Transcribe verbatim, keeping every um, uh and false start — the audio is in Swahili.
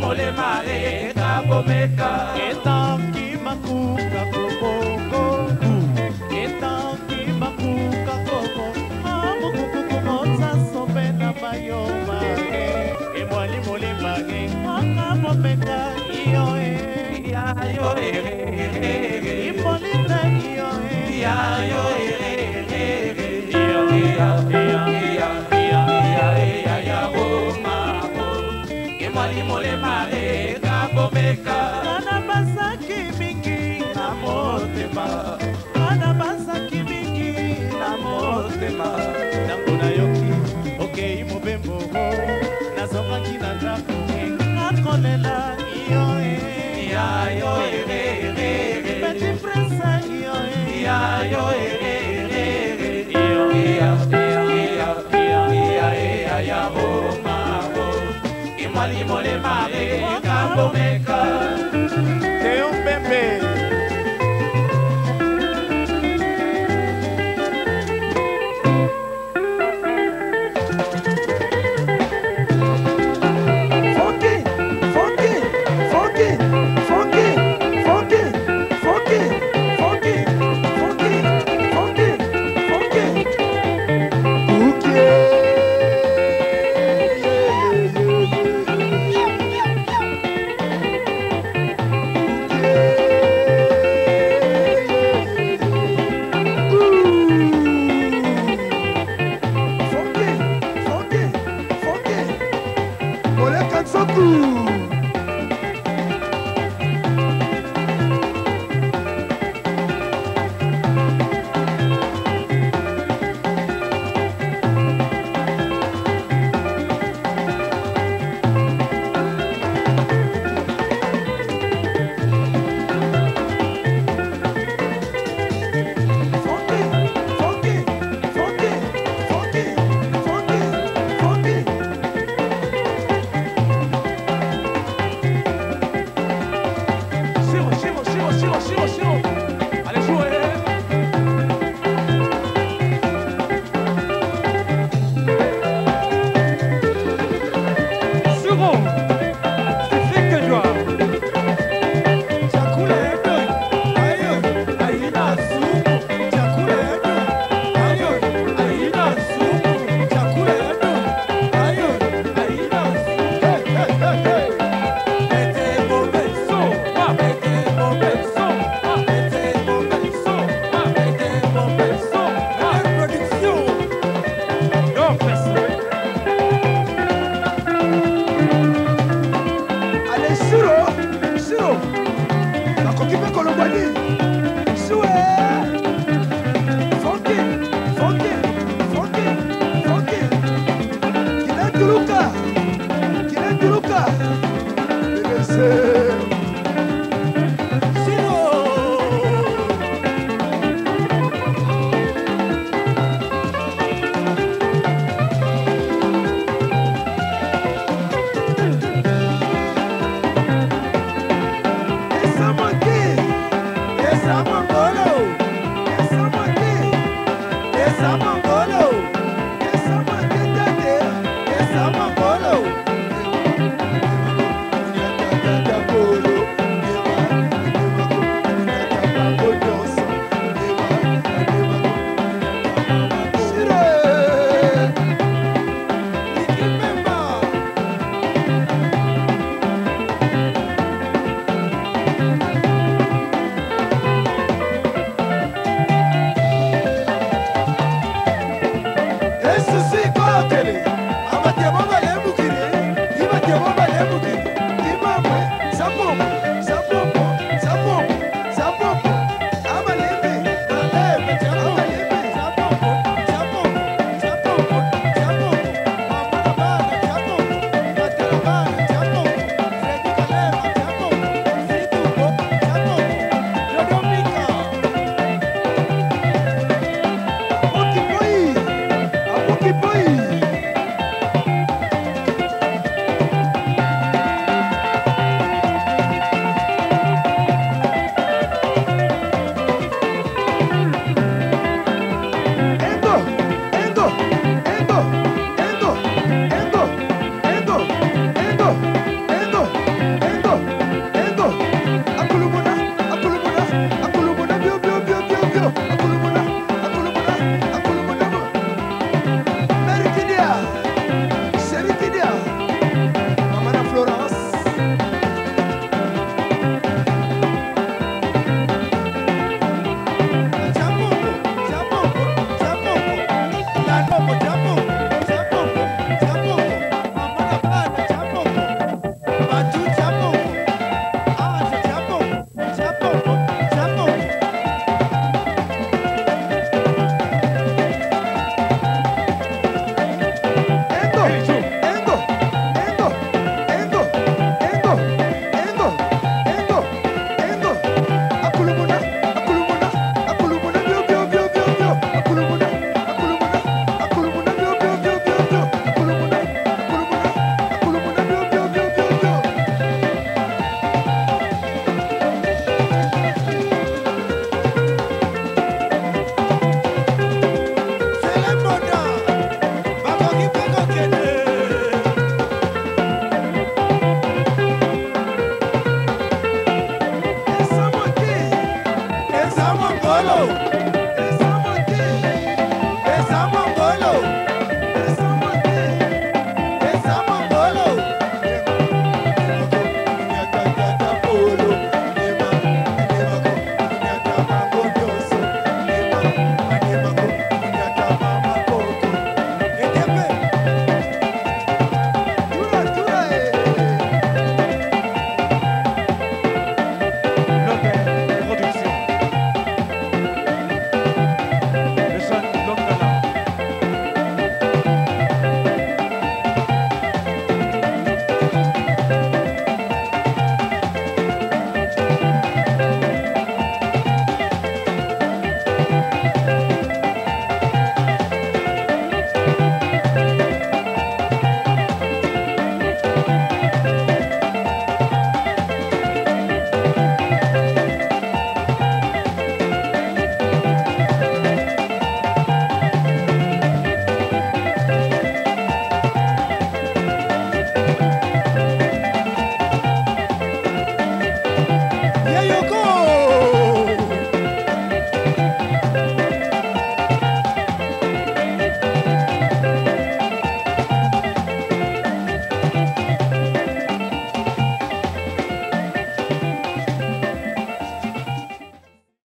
mole mare kabomeka. Etam ki makuka koboko. Etam ki makuka kobo. Amukuku kumonza sobe na bayo mare. Emwali mole mare kabomeka iyo e. Ya yo e e e. Ipolita iyo e. Ya yo e e e. Iyo iya iya iya iya iya iya ho mako. Emwali mole mare kabomeka. Ana basaki mingi na motema. Ana basaki mingi na motema. Nakuna yoki okay mobembo. Nazonga kina ndaku. Nakolela iyo e. Ya yo e e e. Petit prince iyo e. Ya yo e e e. Iyo iya iya iya iya iya iya ho mako. Imali mole mare kabomeka. Te un bebé. Keep Thank you.